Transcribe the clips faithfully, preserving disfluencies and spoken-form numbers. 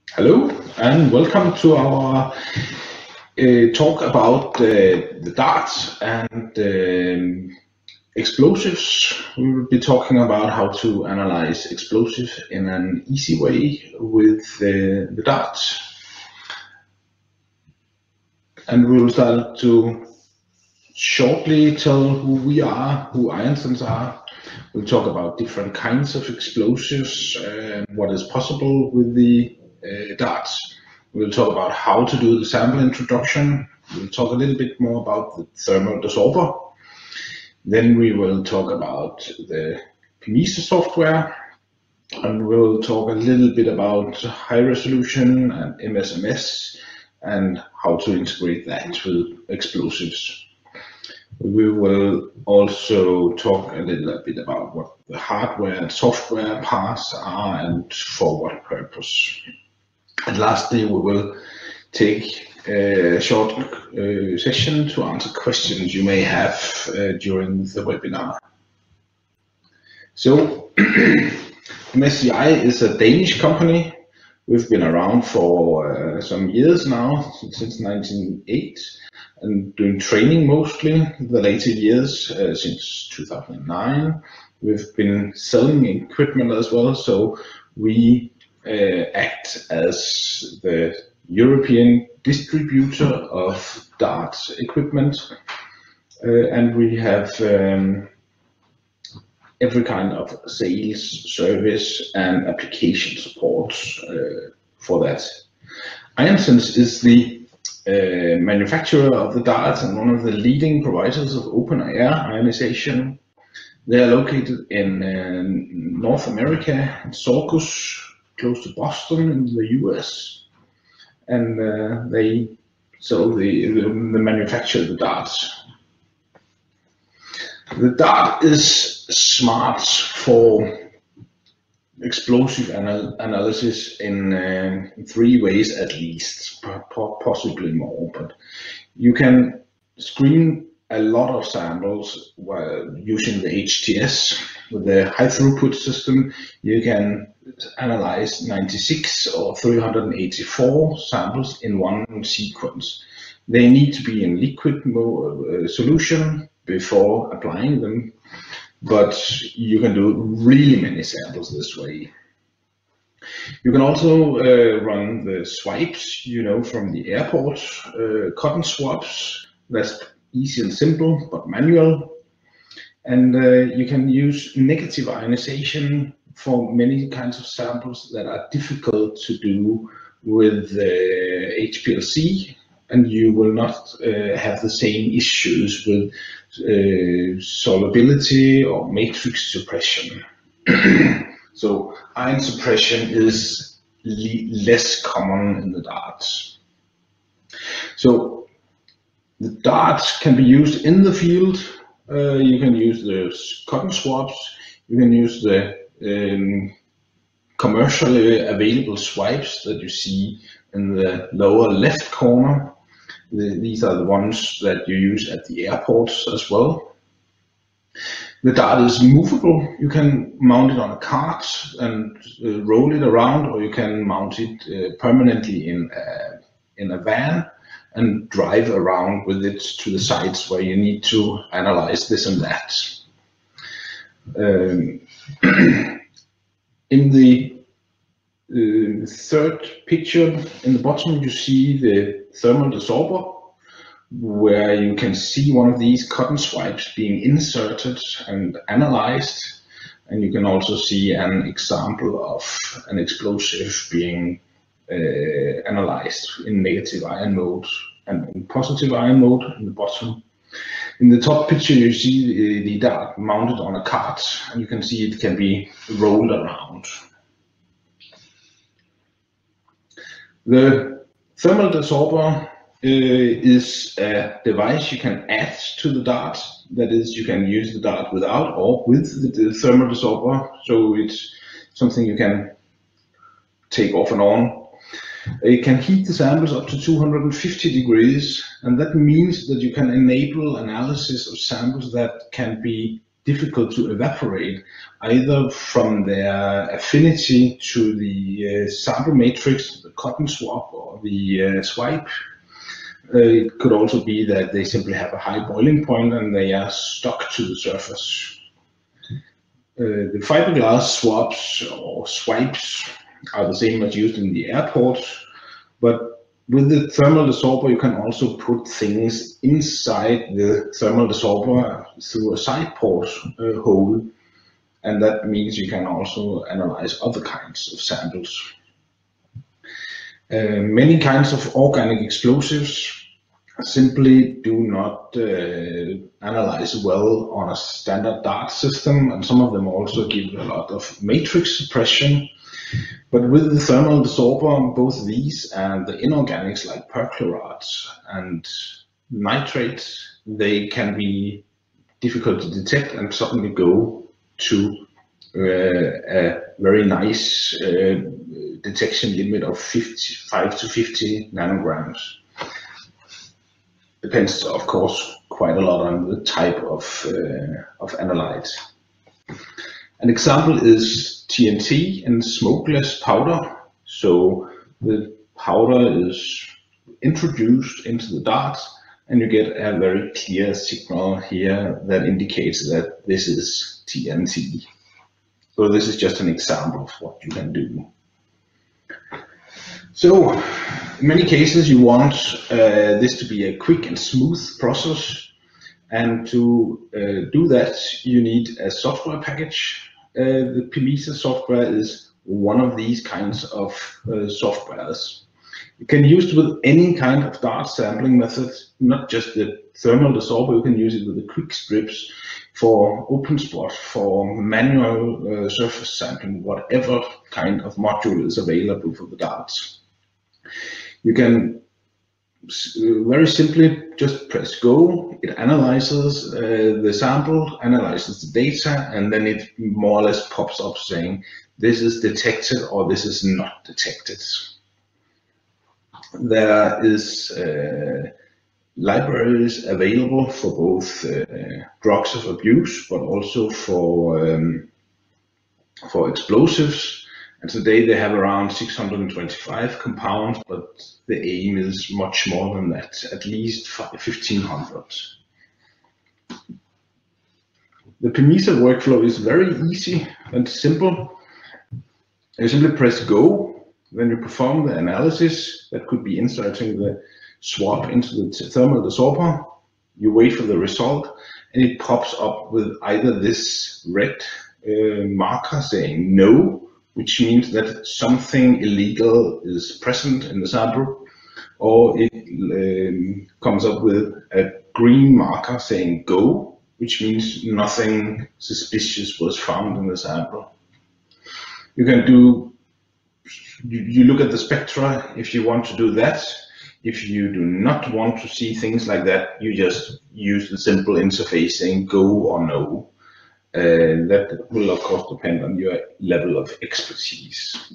Hello and welcome to our uh, talk about uh, the darts and um, explosives. We will be talking about how to analyze explosives in an easy way with uh, the darts. And we will start to shortly tell who we are, who Ironsons are. We'll talk about different kinds of explosives and what is possible with the uh, darts. We'll talk about how to do the sample introduction. We'll talk a little bit more about the thermal desorber. Then we will talk about the P M E S software, and we'll talk a little bit about high resolution and M S M S and how to integrate that with explosives. We will also talk a little bit about what the hardware and software parts are and for what purpose. And lastly, we will take a short uh, session to answer questions you may have uh, during the webinar. So, M S C I is a Danish company. We've been around for uh, some years now, since nineteen oh eight, and doing training mostly the later years, uh, since two thousand nine. We've been selling equipment as well, so we uh, act as the European distributor of darts equipment, uh, and we have um, every kind of sales, service, and application support uh, for that. Ironsons is the uh, manufacturer of the darts and one of the leading providers of open air ionization. They are located in uh, North America, in Saugus, close to Boston in the U S, and uh, they sell the, the, the manufacture the darts. The dart is smart for explosive anal analysis in uh, three ways at least, possibly more, but you can screen a lot of samples while using the H T S. With the high throughput system, you can analyze ninety-six or three hundred eighty-four samples in one sequence. They need to be in liquid uh, solution before applying them, but you can do really many samples this way. You can also uh, run the swipes, you know, from the airport, uh, cotton swabs. That's easy and simple, but manual. And uh, you can use negative ionization for many kinds of samples that are difficult to do with uh, H P L C, and you will not uh, have the same issues with uh, solubility or matrix suppression. So ion suppression is less common in the darts. So the darts can be used in the field. Uh, you can use the cotton swabs. You can use the um, commercially available swipes that you see in the lower left corner. The, these are the ones that you use at the airports as well. The dart is movable. You can mount it on a cart and uh, roll it around, or you can mount it uh, permanently in a, in a van and drive around with it to the sites where you need to analyze this and that. Um, in the uh, third picture in the bottom, you see the thermal desorber, where you can see one of these cotton swipes being inserted and analyzed, and you can also see an example of an explosive being uh, analyzed in negative ion mode and in positive ion mode in the bottom. In the top picture, you see the, the dart mounted on a cart, and you can see it can be rolled around. The thermal desorber uh, is a device you can add to the dart. That is, you can use the dart without or with the, the thermal desorber. So it's something you can take off and on. It can heat the samples up to two hundred fifty degrees, and that means that you can enable analysis of samples that can be difficult to evaporate, either from their affinity to the uh, sample matrix, the cotton swab, or the uh, swipe. Uh, it could also be that they simply have a high boiling point and they are stuck to the surface. Uh, the fiberglass swabs or swipes are the same as used in the airport, but with the thermal desorber you can also put things inside the thermal desorber through a side port uh, hole, and that means you can also analyze other kinds of samples. Uh, many kinds of organic explosives simply do not uh, analyze well on a standard dart system, and some of them also give a lot of matrix suppression. But with the thermal desorber, both these and the inorganics like perchlorates and nitrates, they can be difficult to detect and suddenly go to uh, a very nice uh, detection limit of fifty-five to fifty nanograms. Depends, of course, quite a lot on the type of, uh, of analyte. An example is T N T and smokeless powder. So the powder is introduced into the dart and you get a very clear signal here that indicates that this is T N T. So this is just an example of what you can do. So in many cases you want uh, this to be a quick and smooth process, and to uh, do that you need a software package. Uh, the PEMISA software is one of these kinds of uh, softwares. You can use it with any kind of dart sampling method, not just the thermal desorber. You can use it with the quick strips, for open spot, for manual uh, surface sampling, whatever kind of module is available for the darts. You can very simply just press go. It analyzes uh, the sample, analyzes the data, and then it more or less pops up saying this is detected or this is not detected. There is uh, libraries available for both uh, drugs of abuse, but also for um, for explosives. And today they have around six hundred twenty-five compounds, but the aim is much more than that, at least fifteen hundred. The PEMISA workflow is very easy and simple. You simply press go, then you perform the analysis. That could be inserting the swab into the thermal desorber. You wait for the result, and it pops up with either this red uh, marker saying no, which means that something illegal is present in the sample, or it um, comes up with a green marker saying go, which means nothing suspicious was found in the sample. You can do, you, you look at the spectra if you want to do that. If you do not want to see things like that, you just use the simple interface saying go or no. Uh, that will of course depend on your level of expertise.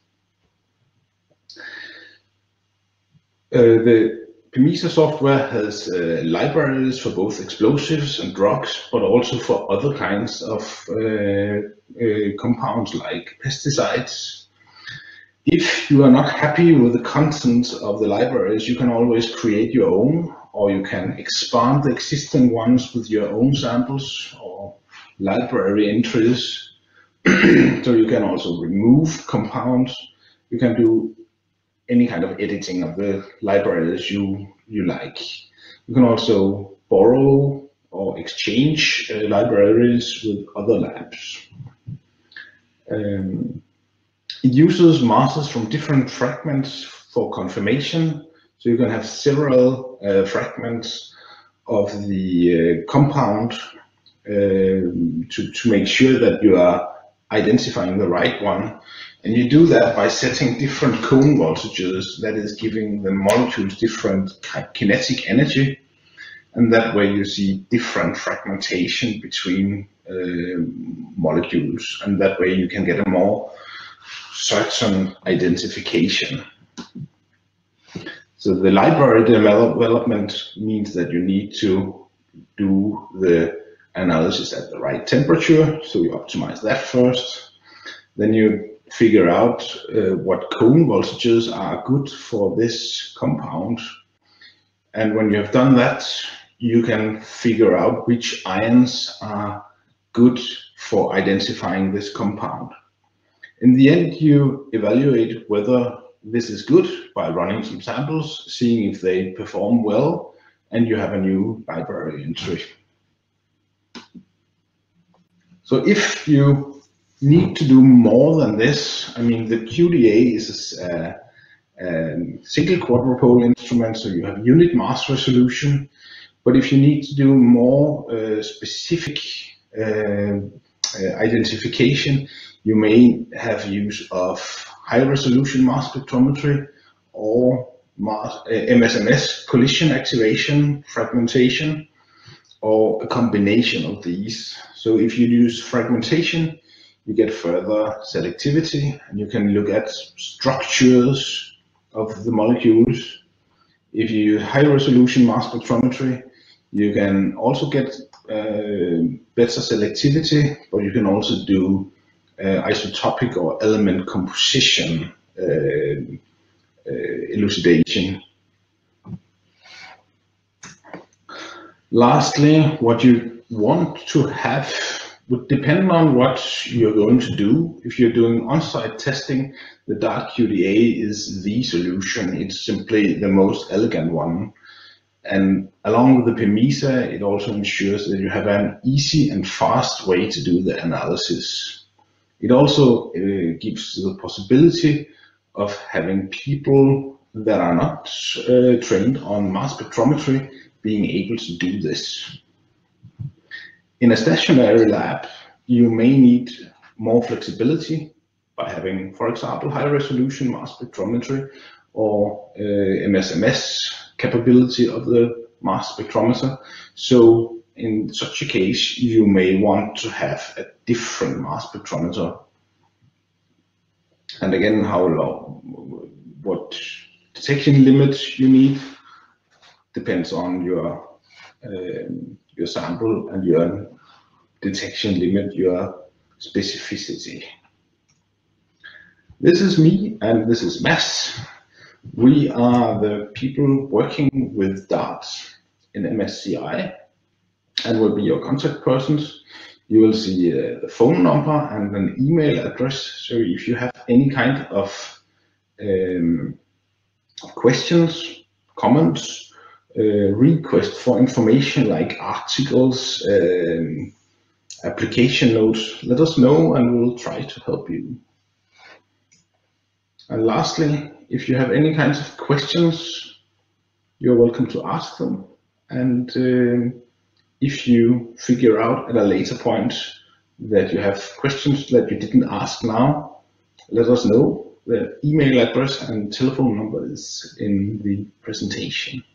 Uh, the PEMISA software has uh, libraries for both explosives and drugs, but also for other kinds of uh, uh, compounds like pesticides. If you are not happy with the content of the libraries, you can always create your own, or you can expand the existing ones with your own samples or library entries. So you can also remove compounds. You can do any kind of editing of the libraries you, you like. You can also borrow or exchange uh, libraries with other labs. Um, it uses masses from different fragments for confirmation. So you can have several uh, fragments of the uh, compound uh, to, to make sure that you are identifying the right one. And you do that by setting different cone voltages, that is giving the molecules different kinetic energy. And that way you see different fragmentation between uh, molecules. And that way you can get a more certain identification. So the library development means that you need to do the analysis at the right temperature, so you optimize that first. Then you figure out uh, what cone voltages are good for this compound. And when you have done that, you can figure out which ions are good for identifying this compound. In the end, you evaluate whether this is good by running some samples, seeing if they perform well, and you have a new library entry. So if you need to do more than this, I mean, the Q D A is a, a single quadrupole instrument, so you have unit mass resolution. But if you need to do more uh, specific uh, uh, identification, you may have use of high resolution mass spectrometry or mass, uh, M S M S, collision activation, fragmentation, or a combination of these. So if you use fragmentation, you get further selectivity, and you can look at structures of the molecules. If you use high resolution mass spectrometry, you can also get uh, better selectivity, but you can also do uh, isotopic or element composition uh, uh, elucidation. Lastly, what you want to have would depend on what you're going to do. If you're doing on-site testing, the Dart Q D A is the solution. It's simply the most elegant one. And along with the PEMISA, it also ensures that you have an easy and fast way to do the analysis. It also uh, gives the possibility of having people that are not uh, trained on mass spectrometry being able to do this. In a stationary lab, you may need more flexibility by having, for example, high resolution mass spectrometry or uh, M S M S capability of the mass spectrometer. So in such a case, you may want to have a different mass spectrometer. And again, how long, what detection limit you need depends on your um, your sample and your detection limit, your specificity. This is me and this is Mads. We are the people working with Dart in M S C I and will be your contact persons. You will see uh, the phone number and an email address. So if you have any kind of um, questions, comments, uh, request for information like articles, um, application notes, let us know and we'll try to help you. And lastly, if you have any kinds of questions, you're welcome to ask them. And uh, if you figure out at a later point that you have questions that you didn't ask now, let us know. The email address and telephone number is in the presentation.